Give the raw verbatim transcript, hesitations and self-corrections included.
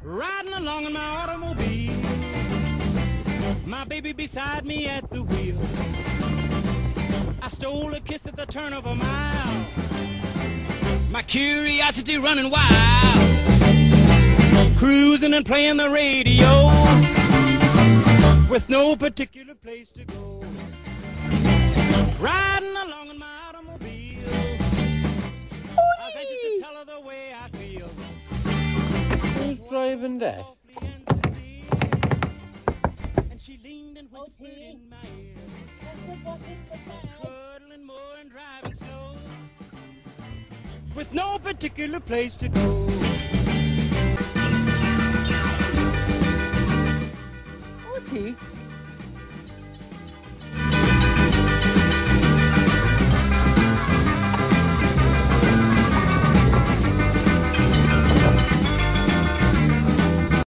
riding along in my automobile, my baby beside me at the wheel. I stole a kiss at the turn of a mile, my curiosity running wild, cruising and playing the radio with no particular place to go, riding along in my automobile. I was anxious to tell her the way I feel. Who's driving that? And she leaned and whispered in my ear, cuddling more and driving slow with no particular place to go.